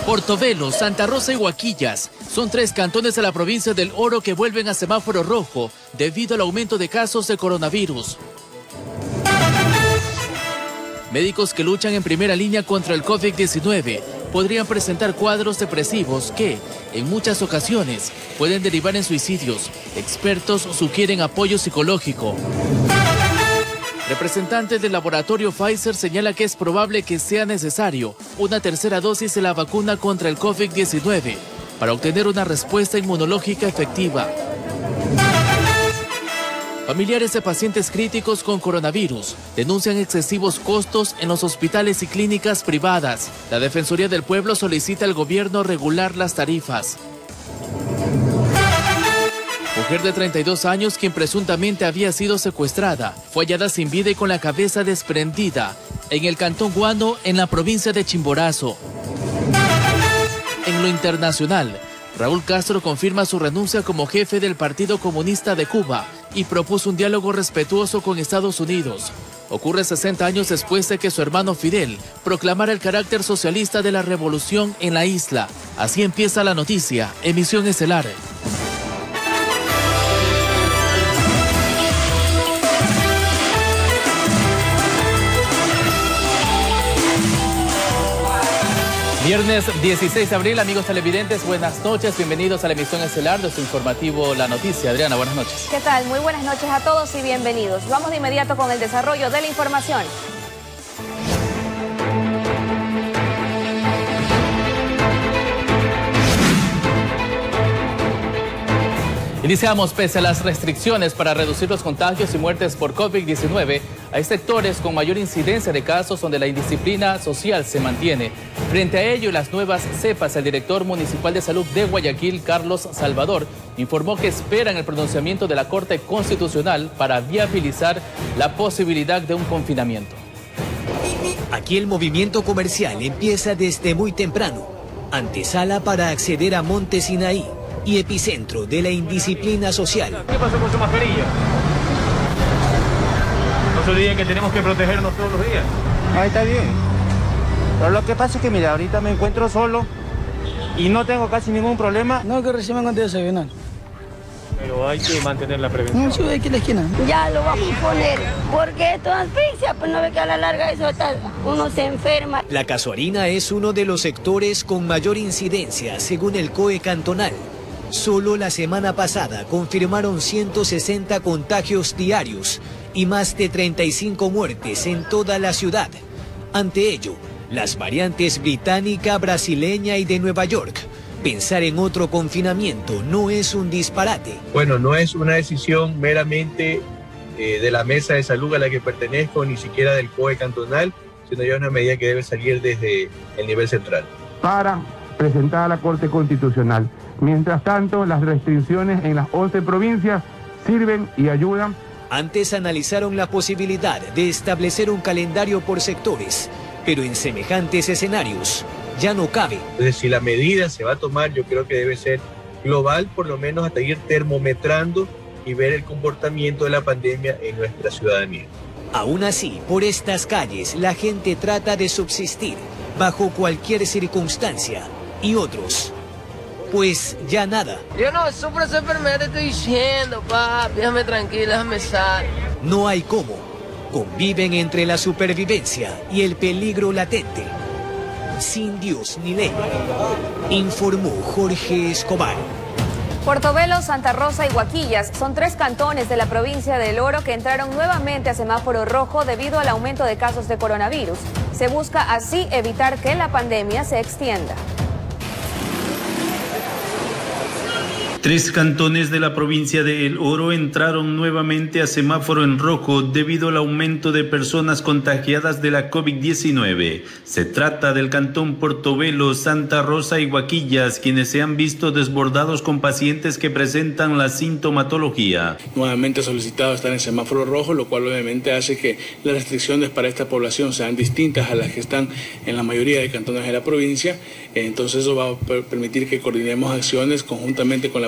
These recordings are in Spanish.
Portobelo, Santa Rosa y Huaquillas son 3 cantones de la provincia del Oro que vuelven a semáforo rojo debido al aumento de casos de coronavirus. Médicos que luchan en primera línea contra el COVID-19 podrían presentar cuadros depresivos que, en muchas ocasiones, pueden derivar en suicidios. Expertos sugieren apoyo psicológico. Representante del laboratorio Pfizer señala que es probable que sea necesario una tercera dosis de la vacuna contra el COVID-19 para obtener una respuesta inmunológica efectiva. Familiares de pacientes críticos con coronavirus denuncian excesivos costos en los hospitales y clínicas privadas. La Defensoría del Pueblo solicita al gobierno regular las tarifas. Mujer de 32 años, quien presuntamente había sido secuestrada, fue hallada sin vida y con la cabeza desprendida en el cantón Guano, en la provincia de Chimborazo. En lo internacional, Raúl Castro confirma su renuncia como jefe del Partido Comunista de Cuba y propuso un diálogo respetuoso con Estados Unidos. Ocurre 60 años después de que su hermano Fidel proclamara el carácter socialista de la revolución en la isla. Así empieza la noticia, emisión estelar. Viernes 16 de abril, amigos televidentes, buenas noches, bienvenidos a la emisión estelar de su informativo La Noticia. Adriana, buenas noches. ¿Qué tal? Muy buenas noches a todos y bienvenidos. Vamos de inmediato con el desarrollo de la información. Iniciamos, pese a las restricciones para reducir los contagios y muertes por COVID-19, hay sectores con mayor incidencia de casos donde la indisciplina social se mantiene. Frente a ello y las nuevas cepas, el director municipal de salud de Guayaquil, Carlos Salvador, informó que esperan el pronunciamiento de la Corte Constitucional para viabilizar la posibilidad de un confinamiento. Aquí el movimiento comercial empieza desde muy temprano, antesala para acceder a Monte Sinaí y epicentro de la indisciplina social. ¿Qué pasó con su mascarilla? No se olviden que tenemos que protegernos todos los días. Ahí está bien. Pero lo que pasa es que, mira, ahorita me encuentro solo y no tengo casi ningún problema. No, que recién me encontré desayunar. Pero hay que mantener la prevención. No, sube aquí a la esquina. Ya lo vamos a poner, porque esto es asfixia, pues no ve que a la larga eso está, uno se enferma. La Casuarina es uno de los sectores con mayor incidencia, según el COE cantonal. Solo la semana pasada confirmaron 160 contagios diarios y más de 35 muertes en toda la ciudad. Ante ello, las variantes británica, brasileña y de Nueva York, pensar en otro confinamiento no es un disparate. Bueno, no es una decisión meramente de la mesa de salud a la que pertenezco, ni siquiera del COE cantonal, sino ya una medida que debe salir desde el nivel central. Para presentar a la Corte Constitucional. Mientras tanto, las restricciones en las 11 provincias sirven y ayudan. Antes analizaron la posibilidad de establecer un calendario por sectores, pero en semejantes escenarios ya no cabe. Entonces, si la medida se va a tomar, yo creo que debe ser global, por lo menos hasta ir termometrando y ver el comportamiento de la pandemia en nuestra ciudadanía. Aún así, por estas calles la gente trata de subsistir bajo cualquier circunstancia y otros, pues ya nada. Yo no sufro esa enfermedad, te estoy diciendo, papi, déjame tranquila, déjame salir. No hay cómo. Conviven entre la supervivencia y el peligro latente. Sin Dios ni ley. Informó Jorge Escobar. Portobelo, Santa Rosa y Huaquillas son 3 cantones de la provincia del Oro que entraron nuevamente a semáforo rojo debido al aumento de casos de coronavirus. Se busca así evitar que la pandemia se extienda. 3 cantones de la provincia de El Oro entraron nuevamente a semáforo en rojo debido al aumento de personas contagiadas de la COVID-19. Se trata del cantón Portobelo, Santa Rosa y Huaquillas, quienes se han visto desbordados con pacientes que presentan la sintomatología. Nuevamente solicitado estar en semáforo rojo, lo cual obviamente hace que las restricciones para esta población sean distintas a las que están en la mayoría de cantones de la provincia. Entonces eso va a permitir que coordinemos acciones conjuntamente con la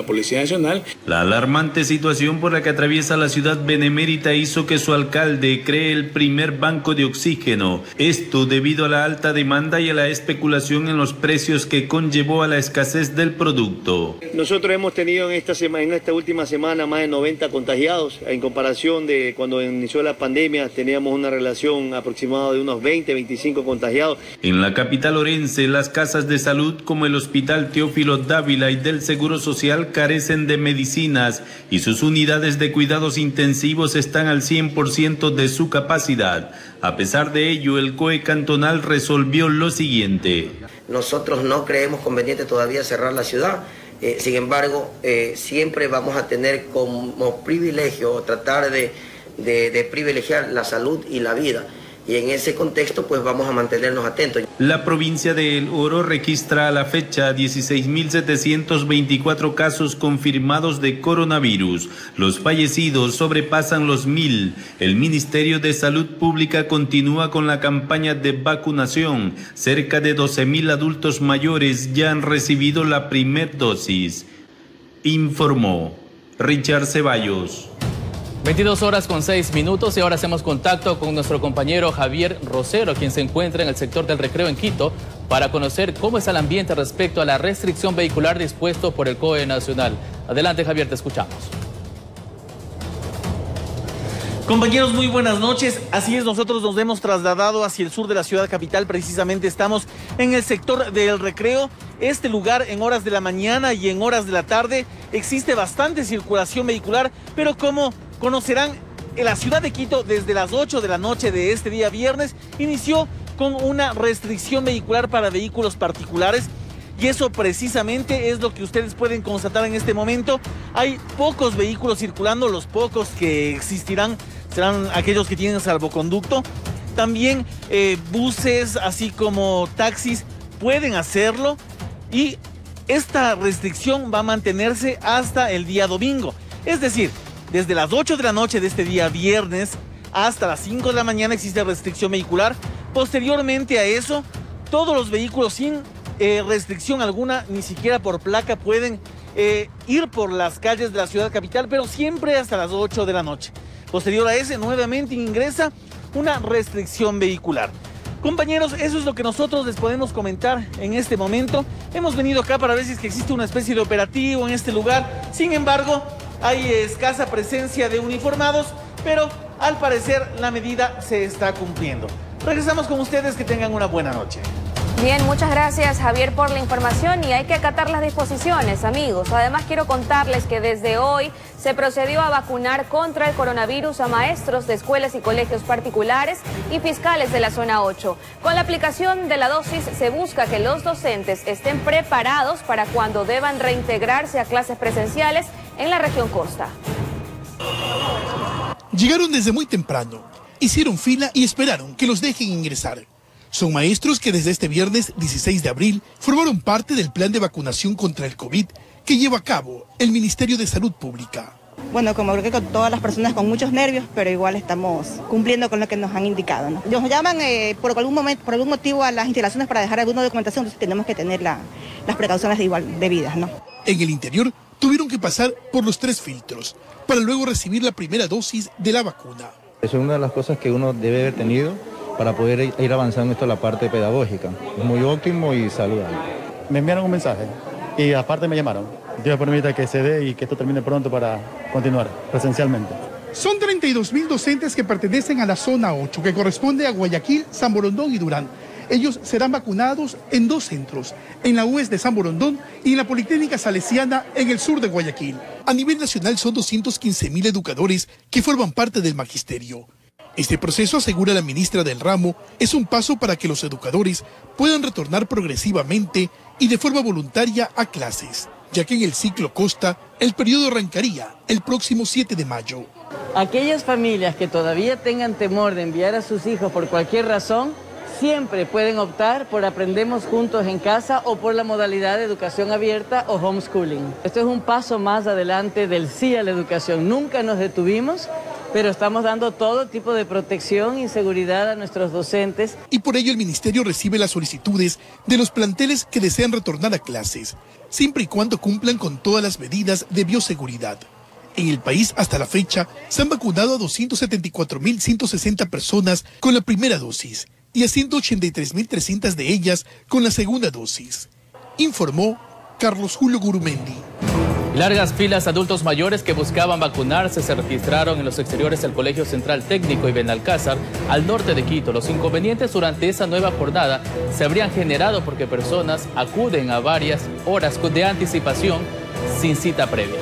la Policía Nacional. La alarmante situación por la que atraviesa la ciudad benemérita hizo que su alcalde cree el primer banco de oxígeno. Esto debido a la alta demanda y a la especulación en los precios que conllevó a la escasez del producto. Nosotros hemos tenido en esta última semana más de 90 contagiados. En comparación de cuando inició la pandemia teníamos una relación aproximada de unos 20-25 contagiados. En la capital orense, las casas de salud como el Hospital Teófilo Dávila y del Seguro Social carecen de medicinas y sus unidades de cuidados intensivos están al 100% de su capacidad. A pesar de ello, el COE cantonal resolvió lo siguiente. Nosotros no creemos conveniente todavía cerrar la ciudad. Sin embargo, siempre vamos a tener como privilegio tratar de privilegiar la salud y la vida. Y en ese contexto, pues vamos a mantenernos atentos. La provincia de El Oro registra a la fecha 16.724 casos confirmados de coronavirus. Los fallecidos sobrepasan los 1.000. El Ministerio de Salud Pública continúa con la campaña de vacunación. Cerca de 12.000 adultos mayores ya han recibido la primera dosis. Informó Richard Ceballos. 22 horas con 6 minutos y ahora hacemos contacto con nuestro compañero Javier Rosero, quien se encuentra en el sector del Recreo en Quito, para conocer cómo es el ambiente respecto a la restricción vehicular dispuesto por el COE Nacional. Adelante, Javier, te escuchamos. Compañeros, muy buenas noches. Así es, nosotros nos hemos trasladado hacia el sur de la ciudad capital. Precisamente estamos en el sector del Recreo. Este lugar en horas de la mañana y en horas de la tarde existe bastante circulación vehicular, pero como conocerán, en la ciudad de Quito desde las 8 de la noche de este día viernes inició con una restricción vehicular para vehículos particulares. Y eso precisamente es lo que ustedes pueden constatar en este momento. Hay pocos vehículos circulando, los pocos que existirán serán aquellos que tienen salvoconducto. También buses, así como taxis, pueden hacerlo. Y esta restricción va a mantenerse hasta el día domingo. Es decir, desde las 8 de la noche de este día viernes hasta las 5 de la mañana existe restricción vehicular. Posteriormente a eso, todos los vehículos sin restricción alguna, ni siquiera por placa, pueden ir por las calles de la ciudad capital, pero siempre hasta las 8 de la noche. Posterior a ese, nuevamente ingresa una restricción vehicular. Compañeros, eso es lo que nosotros les podemos comentar en este momento. Hemos venido acá para ver si es que existe una especie de operativo en este lugar. Sin embargo, hay escasa presencia de uniformados, pero al parecer la medida se está cumpliendo. Regresamos con ustedes, que tengan una buena noche. Bien, muchas gracias, Javier, por la información, y hay que acatar las disposiciones, amigos. Además, quiero contarles que desde hoy se procedió a vacunar contra el coronavirus a maestros de escuelas y colegios particulares y fiscales de la zona 8. Con la aplicación de la dosis se busca que los docentes estén preparados para cuando deban reintegrarse a clases presenciales en la región costa. Llegaron desde muy temprano, hicieron fila y esperaron que los dejen ingresar. Son maestros que desde este viernes 16 de abril formaron parte del plan de vacunación contra el COVID que lleva a cabo el Ministerio de Salud Pública. Bueno, como creo que con todas las personas con muchos nervios, pero igual estamos cumpliendo con lo que nos han indicado, ¿no? Nos llaman por algún motivo a las instalaciones para dejar alguna documentación, entonces tenemos que tener las precauciones debidas, ¿no? En el interior tuvieron que pasar por los 3 filtros para luego recibir la primera dosis de la vacuna. Es una de las cosas que uno debe haber tenido para poder ir avanzando esto en la parte pedagógica. Es muy óptimo y saludable. Me enviaron un mensaje y aparte me llamaron. Dios permita que se dé y que esto termine pronto para continuar presencialmente. Son 32.000 docentes que pertenecen a la zona 8, que corresponde a Guayaquil, San Borondón y Durán. Ellos serán vacunados en 2 centros, en la UES de San Borondón y en la Politécnica Salesiana en el sur de Guayaquil. A nivel nacional son 215.000 educadores que forman parte del magisterio. Este proceso, asegura la ministra del ramo, es un paso para que los educadores puedan retornar progresivamente y de forma voluntaria a clases, ya que en el ciclo Costa el periodo arrancaría el próximo 7 de mayo. Aquellas familias que todavía tengan temor de enviar a sus hijos por cualquier razón, siempre pueden optar por Aprendemos Juntos en Casa o por la modalidad de educación abierta o homeschooling. Esto es un paso más adelante del sí a la educación. Nunca nos detuvimos pero estamos dando todo tipo de protección y seguridad a nuestros docentes. Y por ello el ministerio recibe las solicitudes de los planteles que desean retornar a clases, siempre y cuando cumplan con todas las medidas de bioseguridad. En el país, hasta la fecha, se han vacunado a 274.160 personas con la primera dosis y a 183.300 de ellas con la segunda dosis, informó Carlos Julio Gurumendi. Largas filas de adultos mayores que buscaban vacunarse se registraron en los exteriores del Colegio Central Técnico y Benalcázar, al norte de Quito. Los inconvenientes durante esa nueva jornada se habrían generado porque personas acuden a varias horas de anticipación sin cita previa.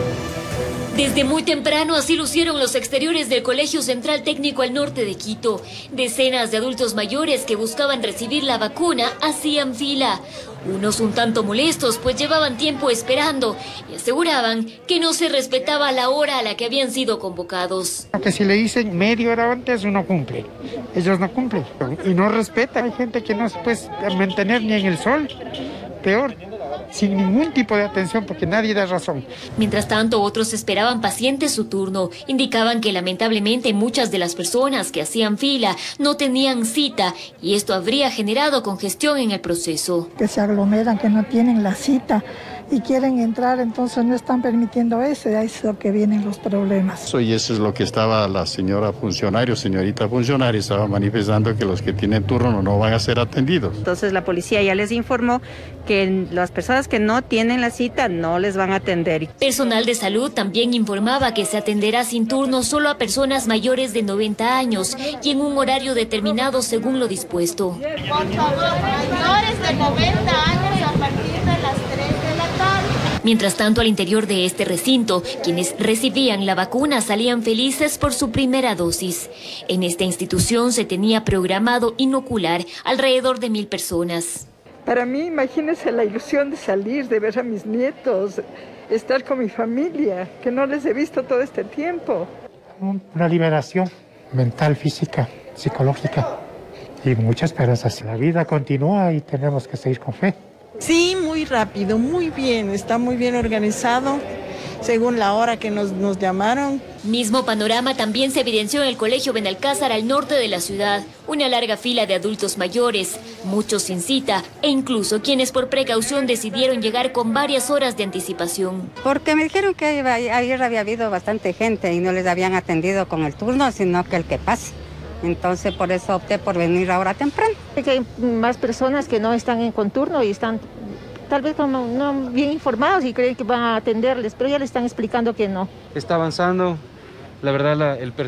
Desde muy temprano así lucieron los exteriores del Colegio Central Técnico al norte de Quito. Decenas de adultos mayores que buscaban recibir la vacuna hacían fila. Unos un tanto molestos, pues llevaban tiempo esperando y aseguraban que no se respetaba la hora a la que habían sido convocados. Que si le dicen media hora antes, uno cumple. Ellos no cumplen y no respetan. Hay gente que no se puede mantener ni en el sol, peor, sin ningún tipo de atención porque nadie da razón. Mientras tanto, otros esperaban pacientes su turno. Indicaban que lamentablemente muchas de las personas que hacían fila no tenían cita y esto habría generado congestión en el proceso. Que se aglomeran, que no tienen la cita y quieren entrar, entonces no están permitiendo eso, y ahí es lo que vienen los problemas. Y eso es lo que estaba la señorita funcionaria, estaba manifestando que los que tienen turno no van a ser atendidos. Entonces la policía ya les informó que las personas que no tienen la cita no les van a atender. Personal de salud también informaba que se atenderá sin turno solo a personas mayores de 90 años y en un horario determinado según lo dispuesto. Por favor, mayores de 90 años a partir de las 3 de la tarde. Mientras tanto, al interior de este recinto, quienes recibían la vacuna salían felices por su primera dosis. En esta institución se tenía programado inocular alrededor de 1,000 personas. Para mí, imagínense la ilusión de salir, de ver a mis nietos, estar con mi familia, que no les he visto todo este tiempo. Una liberación mental, física, psicológica y mucha esperanza. La vida continúa y tenemos que seguir con fe. Sí, muy rápido, muy bien, está muy bien organizado, según la hora que nos llamaron. Mismo panorama también se evidenció en el Colegio Benalcázar al norte de la ciudad. Una larga fila de adultos mayores, muchos sin cita, e incluso quienes por precaución decidieron llegar con varias horas de anticipación. Porque me dijeron que ayer había habido bastante gente y no les habían atendido con el turno, sino que el que pase. Entonces por eso opté por venir ahora temprano. Que hay más personas que no están con turno y están tal vez no bien informados y creen que van a atenderles, pero ya les están explicando que no. Está avanzando, la verdad el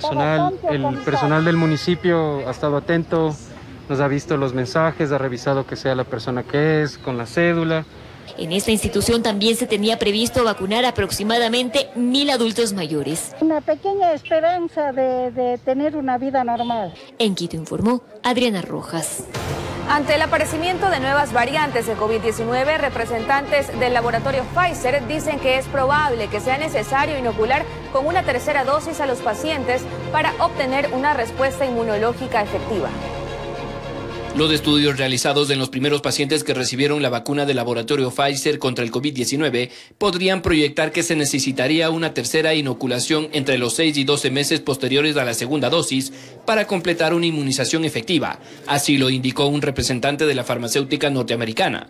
personal del municipio ha estado atento, nos ha visto los mensajes, ha revisado que sea la persona que es, con la cédula. En esta institución también se tenía previsto vacunar aproximadamente 1,000 adultos mayores. Una pequeña esperanza de tener una vida normal. En Quito informó Adriana Rojas. Ante el aparecimiento de nuevas variantes de COVID-19, representantes del laboratorio Pfizer dicen que es probable que sea necesario inocular con una tercera dosis a los pacientes para obtener una respuesta inmunológica efectiva. Los estudios realizados en los primeros pacientes que recibieron la vacuna del laboratorio Pfizer contra el COVID-19 podrían proyectar que se necesitaría una tercera inoculación entre los 6 y 12 meses posteriores a la segunda dosis para completar una inmunización efectiva. Así lo indicó un representante de la farmacéutica norteamericana.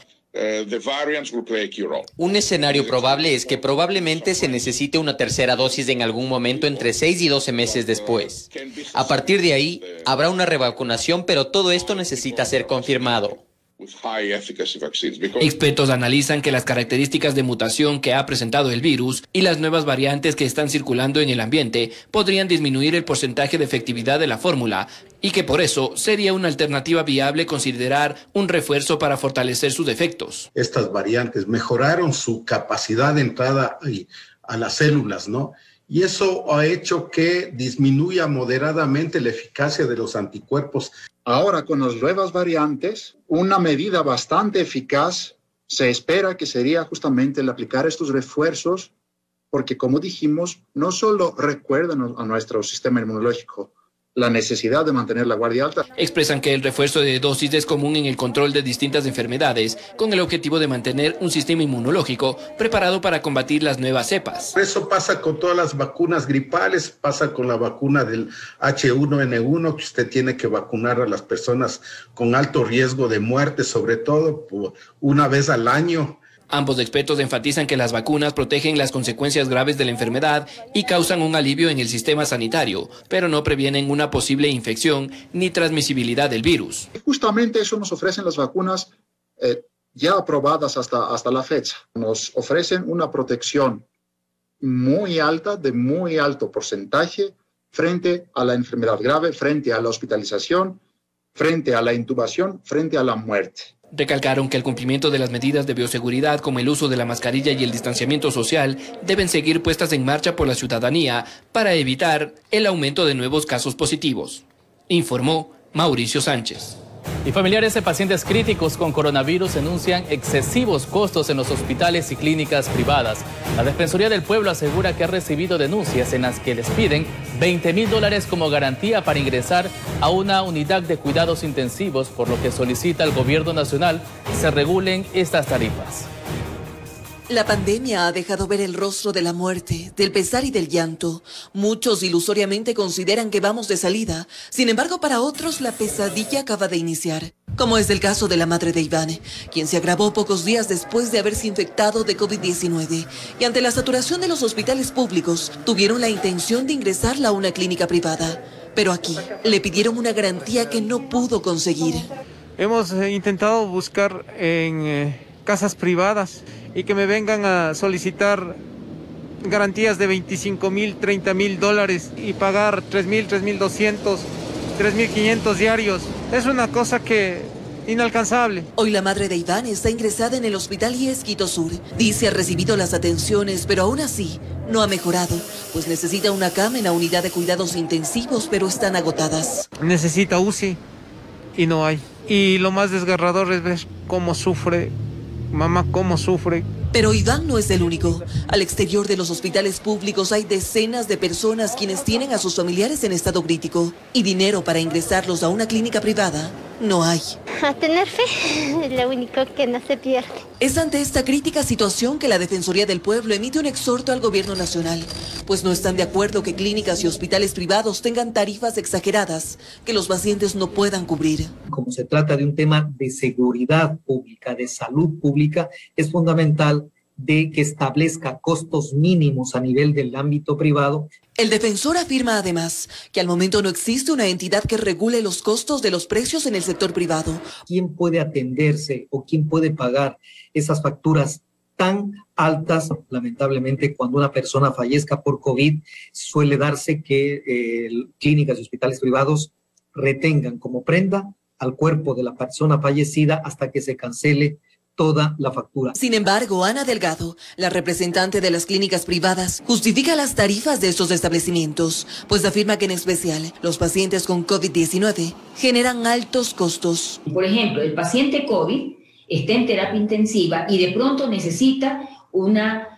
Un escenario probable es que probablemente se necesite una tercera dosis en algún momento entre 6 y 12 meses después. A partir de ahí, habrá una revacunación, pero todo esto necesita ser confirmado. Expertos analizan que las características de mutación que ha presentado el virus y las nuevas variantes que están circulando en el ambiente podrían disminuir el porcentaje de efectividad de la fórmula y que por eso sería una alternativa viable considerar un refuerzo para fortalecer sus efectos. Estas variantes mejoraron su capacidad de entrada a las células, ¿no? Y eso ha hecho que disminuya moderadamente la eficacia de los anticuerpos. Ahora, con las nuevas variantes, una medida bastante eficaz se espera que sería justamente el aplicar estos refuerzos, porque como dijimos, no solo recuerdan a nuestro sistema inmunológico, la necesidad de mantener la guardia alta. Expresan que el refuerzo de dosis es común en el control de distintas enfermedades, con el objetivo de mantener un sistema inmunológico preparado para combatir las nuevas cepas. Eso pasa con todas las vacunas gripales, pasa con la vacuna del H1N1, que usted tiene que vacunar a las personas con alto riesgo de muerte, sobre todo una vez al año. Ambos expertos enfatizan que las vacunas protegen las consecuencias graves de la enfermedad y causan un alivio en el sistema sanitario, pero no previenen una posible infección ni transmisibilidad del virus. Justamente eso nos ofrecen las vacunas ya aprobadas hasta la fecha. Nos ofrecen una protección muy alta, de muy alto porcentaje, frente a la enfermedad grave, frente a la hospitalización, frente a la intubación, frente a la muerte. Recalcaron que el cumplimiento de las medidas de bioseguridad como el uso de la mascarilla y el distanciamiento social deben seguir puestas en marcha por la ciudadanía para evitar el aumento de nuevos casos positivos, informó Mauricio Sánchez. Y familiares de pacientes críticos con coronavirus denuncian excesivos costos en los hospitales y clínicas privadas. La Defensoría del Pueblo asegura que ha recibido denuncias en las que les piden $20,000 como garantía para ingresar a una unidad de cuidados intensivos, por lo que solicita al gobierno nacional se regulen estas tarifas. La pandemia ha dejado ver el rostro de la muerte, del pesar y del llanto. Muchos ilusoriamente consideran que vamos de salida. Sin embargo, para otros la pesadilla acaba de iniciar. Como es el caso de la madre de Iván, quien se agravó pocos días después de haberse infectado de COVID-19. Y ante la saturación de los hospitales públicos, tuvieron la intención de ingresarla a una clínica privada. Pero aquí le pidieron una garantía que no pudo conseguir. Hemos intentado buscar en casas privadas y que me vengan a solicitar garantías de $25,000, $30,000 y pagar $3,000, $3,200, $3,500 diarios. Es una cosa que inalcanzable. Hoy la madre de Iván está ingresada en el Hospital IES Quito Sur. Dice ha recibido las atenciones, pero aún así no ha mejorado, pues necesita una cama en la unidad de cuidados intensivos, pero están agotadas. Necesita UCI y no hay. Y lo más desgarrador es ver cómo sufre mamá, cómo sufre. Pero Iván no es el único. Al exterior de los hospitales públicos hay decenas de personas quienes tienen a sus familiares en estado crítico y dinero para ingresarlos a una clínica privada no hay. A tener fe es lo único que no se pierde. Es ante esta crítica situación que la Defensoría del Pueblo emite un exhorto al gobierno nacional, pues no están de acuerdo que clínicas y hospitales privados tengan tarifas exageradas que los pacientes no puedan cubrir. Como se trata de un tema de seguridad pública, de salud pública, es fundamental de que establezca costos mínimos a nivel del ámbito privado. El defensor afirma además que al momento no existe una entidad que regule los costos de los precios en el sector privado. ¿Quién puede atenderse o quién puede pagar esas facturas tan altas? Lamentablemente, cuando una persona fallezca por COVID, suele darse que clínicas y hospitales privados retengan como prenda al cuerpo de la persona fallecida hasta que se cancele toda la factura. Sin embargo, Ana Delgado, la representante de las clínicas privadas, justifica las tarifas de estos establecimientos, pues afirma que en especial los pacientes con COVID-19 generan altos costos. Por ejemplo, el paciente COVID está en terapia intensiva y de pronto necesita una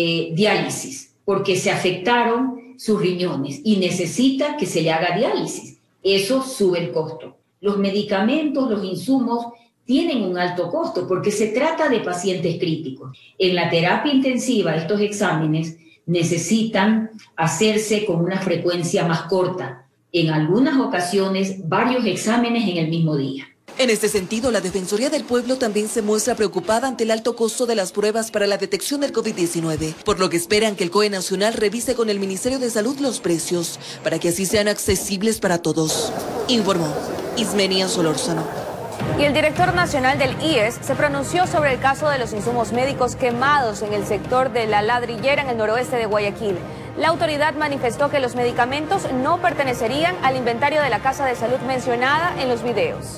diálisis porque se afectaron sus riñones y necesita que se le haga diálisis. Eso sube el costo. Los medicamentos, los insumos tienen un alto costo porque se trata de pacientes críticos. En la terapia intensiva, estos exámenes necesitan hacerse con una frecuencia más corta. En algunas ocasiones, varios exámenes en el mismo día. En este sentido, la Defensoría del Pueblo también se muestra preocupada ante el alto costo de las pruebas para la detección del COVID-19, por lo que esperan que el COE Nacional revise con el Ministerio de Salud los precios, para que así sean accesibles para todos. Informó Ismenia Solórzano. Y el director nacional del IES se pronunció sobre el caso de los insumos médicos quemados en el sector de La Ladrillera en el noroeste de Guayaquil. La autoridad manifestó que los medicamentos no pertenecerían al inventario de la Casa de Salud mencionada en los videos.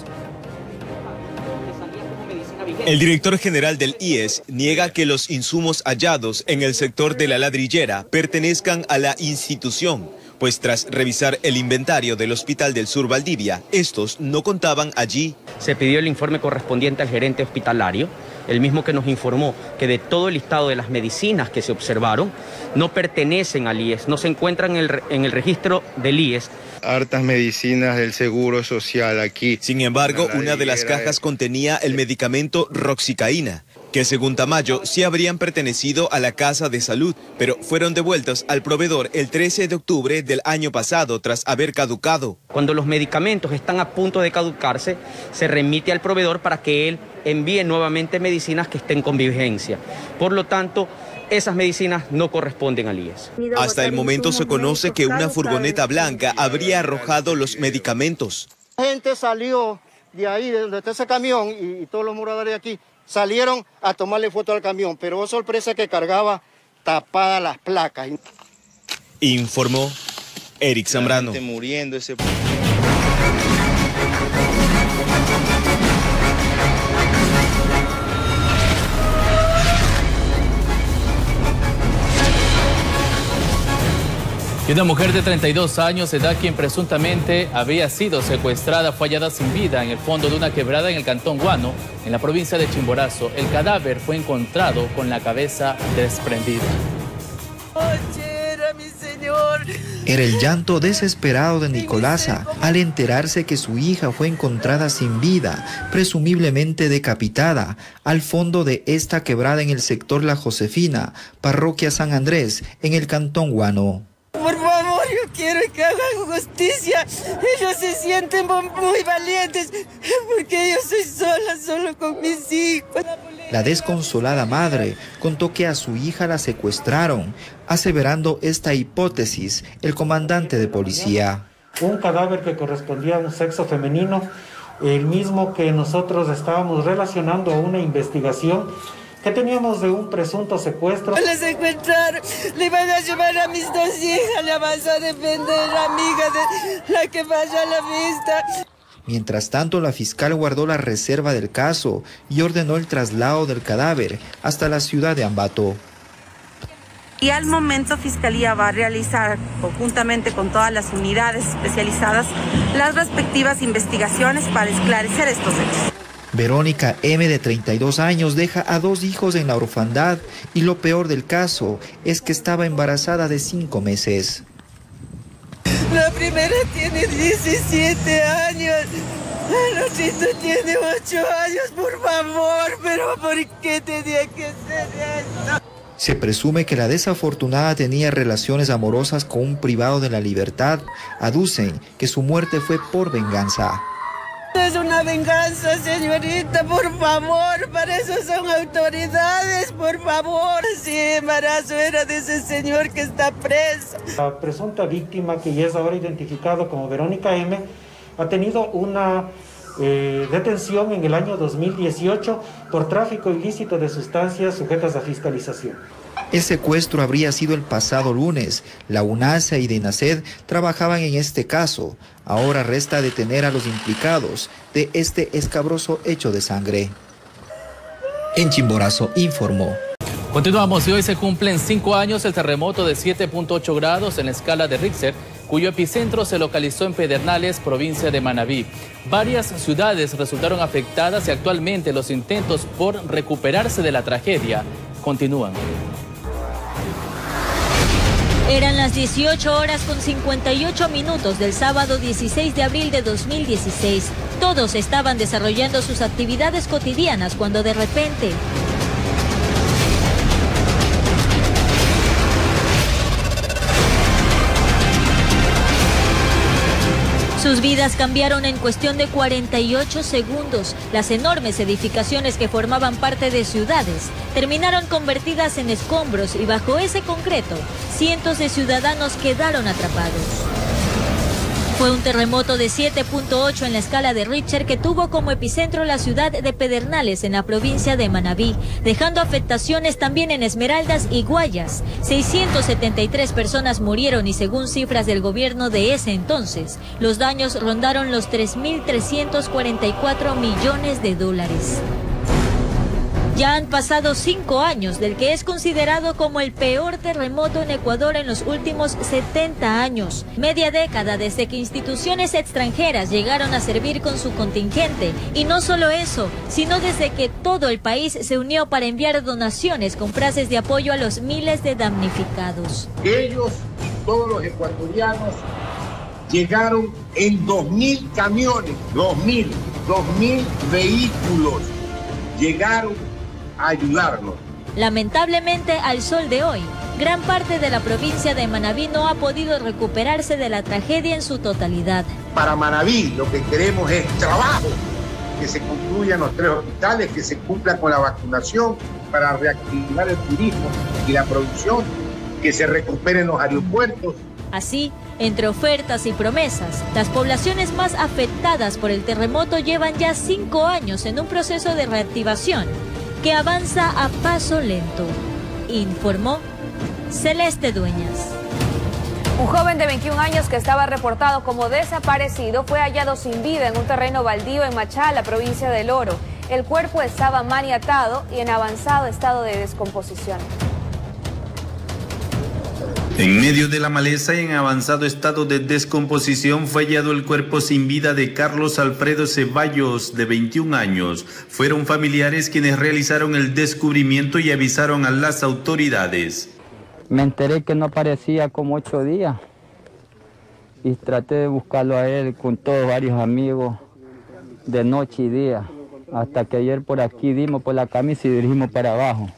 El director general del IES niega que los insumos hallados en el sector de La Ladrillera pertenezcan a la institución, pues tras revisar el inventario del Hospital del Sur Valdivia, estos no contaban allí. Se pidió el informe correspondiente al gerente hospitalario, el mismo que nos informó que de todo el listado de las medicinas que se observaron no pertenecen al IES, no se encuentran en el registro del IES. Hartas medicinas del Seguro Social aquí. Sin embargo, una de las cajas contenía el medicamento roxicaína, que según Tamayo sí habrían pertenecido a la Casa de Salud, pero fueron devueltos al proveedor el 13 de octubre del año pasado tras haber caducado. Cuando los medicamentos están a punto de caducarse, se remite al proveedor para que él envíe nuevamente medicinas que estén con vigencia. Por lo tanto, esas medicinas no corresponden al IES. Hasta el momento se conoce que una furgoneta blanca habría arrojado los medicamentos. La gente salió de ahí, de ese camión, y todos los moradores de aquí salieron a tomarle foto al camión, pero oh, sorpresa que cargaba tapadas las placas. Informó Eric Zambrano. Muriendo ese... Y una mujer de 32 años de edad, quien presuntamente había sido secuestrada, fue hallada sin vida en el fondo de una quebrada en el cantón Guano, en la provincia de Chimborazo. El cadáver fue encontrado con la cabeza desprendida. Era el llanto desesperado de Nicolasa al enterarse que su hija fue encontrada sin vida, presumiblemente decapitada, al fondo de esta quebrada en el sector La Josefina, parroquia San Andrés, en el cantón Guano. Por favor, yo quiero que hagan justicia. Ellos se sienten muy valientes porque yo soy solo con mis hijos. La desconsolada madre contó que a su hija la secuestraron, aseverando esta hipótesis el comandante de policía. Un cadáver que correspondía a un sexo femenino, el mismo que nosotros estábamos relacionando a una investigación que teníamos de un presunto secuestro. Le secuestraron, le iban a llevar a mis dos hijas, le vas a defender, amiga de la que falló a la vista. Mientras tanto, la fiscal guardó la reserva del caso y ordenó el traslado del cadáver hasta la ciudad de Ambato. Y al momento Fiscalía va a realizar, conjuntamente con todas las unidades especializadas, las respectivas investigaciones para esclarecer estos hechos. Verónica M., de 32 años, deja a 2 hijos en la orfandad y lo peor del caso es que estaba embarazada de 5 meses. La primera tiene 17 años, el otro tiene 8 años, por favor, pero ¿por qué tenía que ser esto? Se presume que la desafortunada tenía relaciones amorosas con un privado de la libertad. Aducen que su muerte fue por venganza. Es una venganza, señorita, por favor, para eso son autoridades, por favor. Si embarazo era de ese señor que está preso. La presunta víctima, que ya es ahora identificado como Verónica M., ha tenido una detención en el año 2018 por tráfico ilícito de sustancias sujetas a fiscalización. El secuestro habría sido el pasado lunes. La UNASA y DENACED trabajaban en este caso. Ahora resta detener a los implicados de este escabroso hecho de sangre. En Chimborazo informó. Continuamos y hoy se cumplen 5 años el terremoto de 7.8 grados en la escala de Richter, cuyo epicentro se localizó en Pedernales, provincia de Manabí. Varias ciudades resultaron afectadas y actualmente los intentos por recuperarse de la tragedia continúan. Eran las 18 horas con 58 minutos del sábado 16 de abril de 2016. Todos estaban desarrollando sus actividades cotidianas cuando de repente... Sus vidas cambiaron en cuestión de 48 segundos. Las enormes edificaciones que formaban parte de ciudades terminaron convertidas en escombros y bajo ese concreto, cientos de ciudadanos quedaron atrapados. Fue un terremoto de 7.8 en la escala de Richter que tuvo como epicentro la ciudad de Pedernales en la provincia de Manabí, dejando afectaciones también en Esmeraldas y Guayas. 673 personas murieron y según cifras del gobierno de ese entonces, los daños rondaron los 3.344 millones de dólares. Ya han pasado 5 años del que es considerado como el peor terremoto en Ecuador en los últimos 70 años. Media década desde que instituciones extranjeras llegaron a servir con su contingente. Y no solo eso, sino desde que todo el país se unió para enviar donaciones con frases de apoyo a los miles de damnificados. Ellos y todos los ecuatorianos llegaron en 2.000 camiones, 2.000 vehículos, llegaron a ayudarnos. Lamentablemente, al sol de hoy, gran parte de la provincia de Manabí no ha podido recuperarse de la tragedia en su totalidad. Para Manabí lo que queremos es trabajo, que se concluyan los 3 hospitales, que se cumpla con la vacunación para reactivar el turismo y la producción, que se recuperen los aeropuertos. Así, entre ofertas y promesas, las poblaciones más afectadas por el terremoto llevan ya 5 años en un proceso de reactivación que avanza a paso lento, informó Celeste Dueñas. Un joven de 21 años que estaba reportado como desaparecido fue hallado sin vida en un terreno baldío en Machala, provincia del Oro. El cuerpo estaba maniatado y en avanzado estado de descomposición. En medio de la maleza y en avanzado estado de descomposición fue hallado el cuerpo sin vida de Carlos Alfredo Ceballos, de 21 años. Fueron familiares quienes realizaron el descubrimiento y avisaron a las autoridades. Me enteré que no aparecía como 8 días y traté de buscarlo a él con todos varios amigos de noche y día, hasta que ayer por aquí dimos por la camisa y dirigimos para abajo.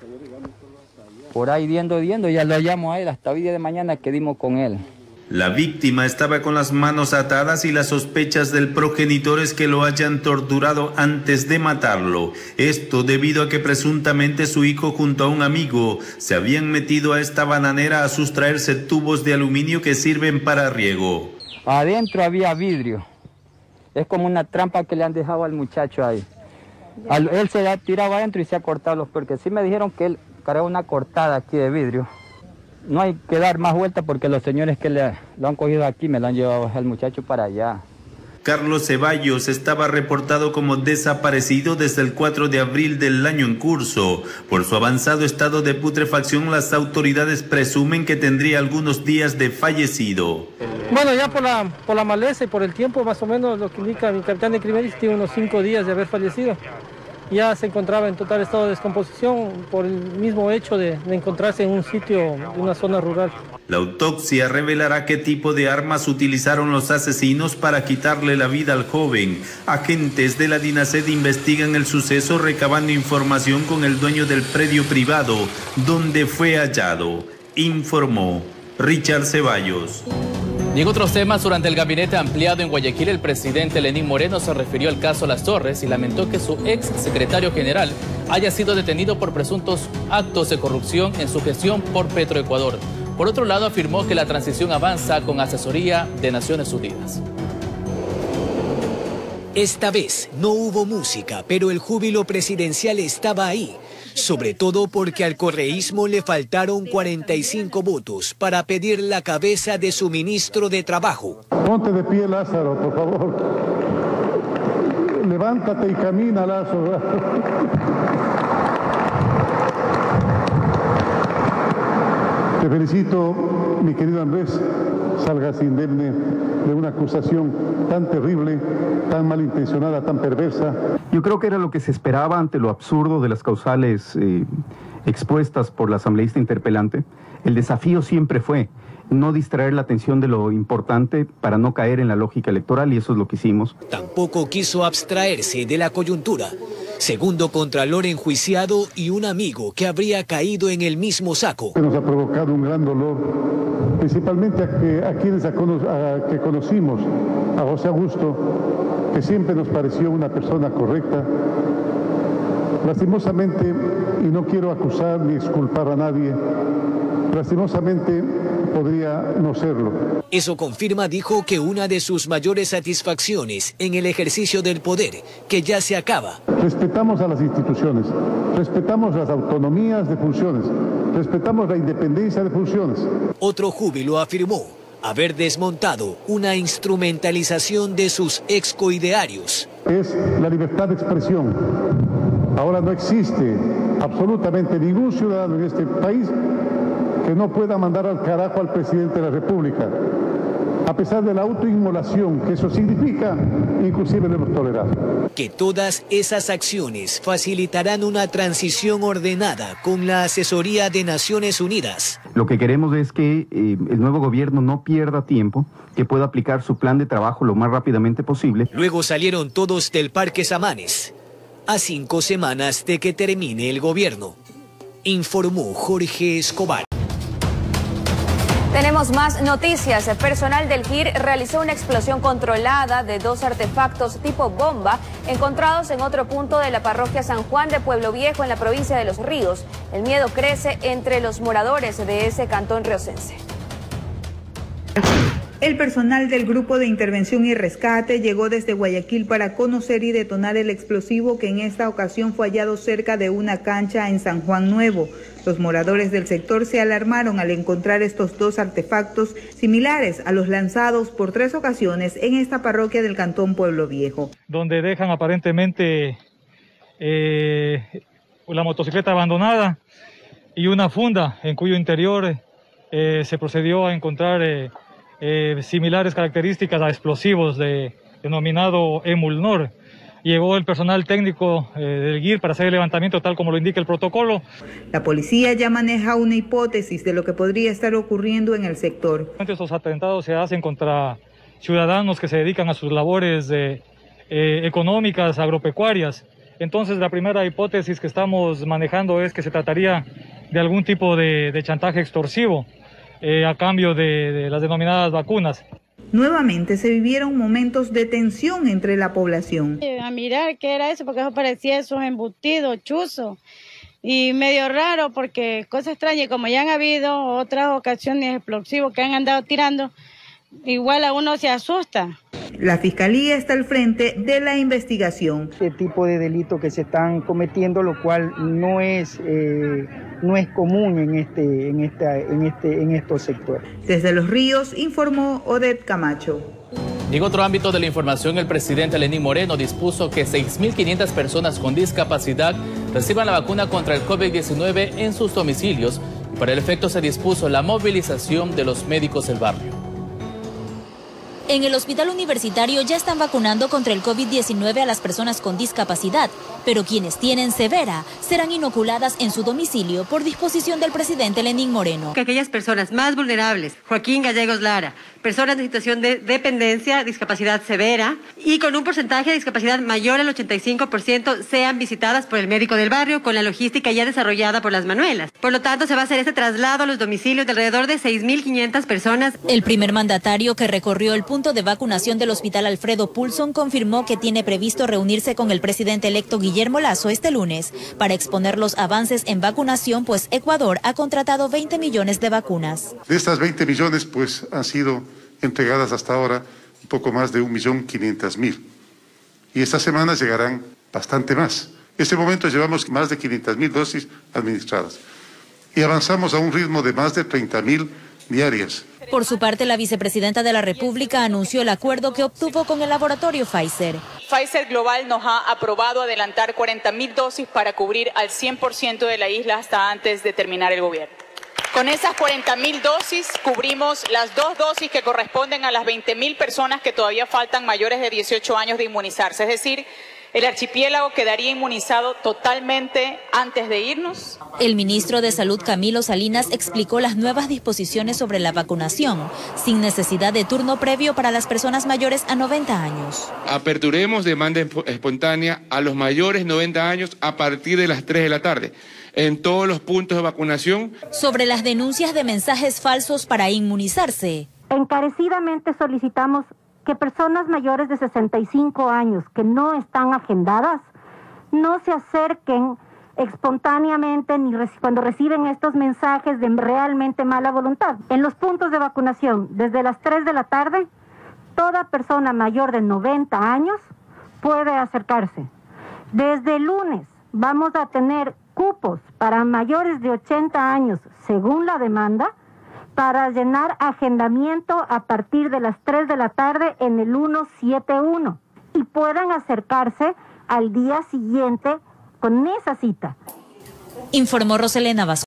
Por ahí viendo, ya lo hallamos a él, hasta hoy día de mañana que dimos con él. La víctima estaba con las manos atadas y las sospechas del progenitor es que lo hayan torturado antes de matarlo. Esto debido a que presuntamente su hijo junto a un amigo se habían metido a esta bananera a sustraerse tubos de aluminio que sirven para riego. Adentro había vidrio. Es como una trampa que le han dejado al muchacho ahí. Él se ha tirado adentro y se ha cortado los porque sí me dijeron que él cargaba una cortada aquí de vidrio. No hay que dar más vuelta porque los señores que lo han cogido aquí me lo han llevado al muchacho para allá. Carlos Ceballos estaba reportado como desaparecido desde el 4 de abril del año en curso. Por su avanzado estado de putrefacción, las autoridades presumen que tendría algunos días de fallecido. Bueno, ya por la maleza y por el tiempo, más o menos lo que indica mi capitán de criminales, tiene unos 5 días de haber fallecido. Ya se encontraba en total estado de descomposición por el mismo hecho de encontrarse en un sitio de una zona rural. La autopsia revelará qué tipo de armas utilizaron los asesinos para quitarle la vida al joven. Agentes de la DINASED investigan el suceso recabando información con el dueño del predio privado donde fue hallado, informó Richard Ceballos. Y en otros temas, durante el gabinete ampliado en Guayaquil, el presidente Lenín Moreno se refirió al caso Las Torres y lamentó que su ex secretario general haya sido detenido por presuntos actos de corrupción en su gestión por Petroecuador. Por otro lado, afirmó que la transición avanza con asesoría de Naciones Unidas. Esta vez no hubo música, pero el júbilo presidencial estaba ahí. Sobre todo porque al correísmo le faltaron 45 votos para pedir la cabeza de su ministro de Trabajo. Ponte de pie, Lázaro, por favor. Levántate y camina, Lázaro. Te felicito, mi querido Andrés. Salgas indemne de una acusación tan terrible, tan malintencionada, tan perversa. Yo creo que era lo que se esperaba ante lo absurdo de las causales expuestas por la asambleísta interpelante. El desafío siempre fue no distraer la atención de lo importante para no caer en la lógica electoral, y eso es lo que hicimos. Tampoco quiso abstraerse de la coyuntura. Segundo contralor enjuiciado y un amigo que habría caído en el mismo saco. Nos ha provocado un gran dolor, principalmente a quienes que conocimos, a José Augusto, que siempre nos pareció una persona correcta. Lastimosamente, y no quiero acusar ni exculpar a nadie, lastimosamente podría no serlo. Eso confirma, dijo, que una de sus mayores satisfacciones en el ejercicio del poder, que ya se acaba. Respetamos a las instituciones, respetamos las autonomías de funciones, respetamos la independencia de funciones. Otro júbilo afirmó haber desmontado una instrumentalización de sus excoidearios. Es la libertad de expresión. Ahora no existe absolutamente ningún ciudadano en este país que no pueda mandar al carajo al presidente de la República. A pesar de la autoinmolación que eso significa, inclusive lo hemos tolerado. Que todas esas acciones facilitarán una transición ordenada con la asesoría de Naciones Unidas. Lo que queremos es que el nuevo gobierno no pierda tiempo, que pueda aplicar su plan de trabajo lo más rápidamente posible. Luego salieron todos del Parque Samanes, a 5 semanas de que termine el gobierno, informó Jorge Escobar. Tenemos más noticias. El personal del GIR realizó una explosión controlada de 2 artefactos tipo bomba encontrados en otro punto de la parroquia San Juan de Pueblo Viejo en la provincia de Los Ríos. El miedo crece entre los moradores de ese cantón riocense. El personal del Grupo de Intervención y Rescate llegó desde Guayaquil para conocer y detonar el explosivo que en esta ocasión fue hallado cerca de una cancha en San Juan Nuevo. Los moradores del sector se alarmaron al encontrar estos 2 artefactos similares a los lanzados por 3 ocasiones en esta parroquia del cantón Pueblo Viejo. Donde dejan aparentemente la motocicleta abandonada y una funda en cuyo interior se procedió a encontrar similares características a explosivos denominado Emulnor. Llegó el personal técnico del GIR para hacer el levantamiento tal como lo indica el protocolo. La policía ya maneja una hipótesis de lo que podría estar ocurriendo en el sector. Estos atentados se hacen contra ciudadanos que se dedican a sus labores económicas, agropecuarias. Entonces la primera hipótesis que estamos manejando es que se trataría de algún tipo de chantaje extorsivo a cambio de las denominadas vacunas. Nuevamente se vivieron momentos de tensión entre la población. A mirar qué era eso, porque eso parecía esos embutidos, chuzos, y medio raro porque cosa extraña, y como ya han habido otras ocasiones explosivos que han andado tirando, igual a uno se asusta. La Fiscalía está al frente de la investigación. Este tipo de delitos que se están cometiendo, lo cual no es común en estos sectores. Desde Los Ríos informó Odette Camacho. En otro ámbito de la información, el presidente Lenín Moreno dispuso que 6.500 personas con discapacidad reciban la vacuna contra el COVID-19 en sus domicilios y para el efecto se dispuso la movilización de los médicos del barrio. En el hospital universitario ya están vacunando contra el COVID-19 a las personas con discapacidad, pero quienes tienen severa serán inoculadas en su domicilio por disposición del presidente Lenín Moreno. Que aquellas personas más vulnerables, Joaquín Gallegos Lara, personas en situación de dependencia, discapacidad severa y con un porcentaje de discapacidad mayor al 85% sean visitadas por el médico del barrio con la logística ya desarrollada por las Manuelas. Por lo tanto, se va a hacer este traslado a los domicilios de alrededor de 6.500 personas. El primer mandatario que recorrió el punto de vacunación del Hospital Alfredo Pulson confirmó que tiene previsto reunirse con el presidente electo Guillermo Lasso este lunes para exponer los avances en vacunación, pues Ecuador ha contratado 20 millones de vacunas. De estas 20 millones, pues han sido entregadas hasta ahora un poco más de 1.500.000. Y esta semana llegarán bastante más. En este momento llevamos más de 500.000 dosis administradas. Y avanzamos a un ritmo de más de 30.000 diarias. Por su parte, la vicepresidenta de la República anunció el acuerdo que obtuvo con el laboratorio Pfizer. Pfizer Global nos ha aprobado adelantar 40.000 dosis para cubrir al 100% de la isla hasta antes de terminar el gobierno. Con esas 40.000 dosis cubrimos las 2 dosis que corresponden a las 20.000 personas que todavía faltan mayores de 18 años de inmunizarse. Es decir, el archipiélago quedaría inmunizado totalmente antes de irnos. El ministro de Salud, Camilo Salinas, explicó las nuevas disposiciones sobre la vacunación, sin necesidad de turno previo para las personas mayores a 90 años. Aperturemos demanda espontánea a los mayores 90 años a partir de las 3 de la tarde. En todos los puntos de vacunación. Sobre las denuncias de mensajes falsos para inmunizarse. Encarecidamente solicitamos que personas mayores de 65 años que no están agendadas no se acerquen espontáneamente ni cuando reciben estos mensajes de realmente mala voluntad. En los puntos de vacunación, desde las 3 de la tarde, toda persona mayor de 90 años puede acercarse. Desde el lunes vamos a tener cupos para mayores de 80 años según la demanda, para llenar agendamiento a partir de las 3 de la tarde en el 171 y puedan acercarse al día siguiente con esa cita. Informó Roselena Vázquez.